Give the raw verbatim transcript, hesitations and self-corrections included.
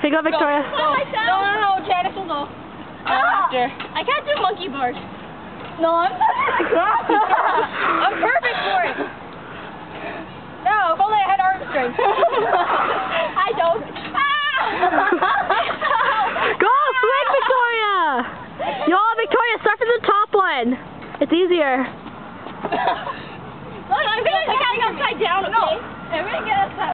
Here you go, Victoria. Go. Go. No, no, no, Janice will go. Ah. After. I can't do monkey bars. No, I'm I'm perfect for it. No, if only I had arm strength. I don't. Go, swing, Victoria! Yo, Victoria, start from the top one. It's easier. Look, I'm gonna get upside down, okay? I'm gonna get upside